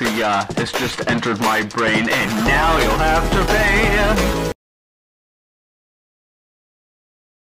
this just entered my brain, and now you'll have to pay.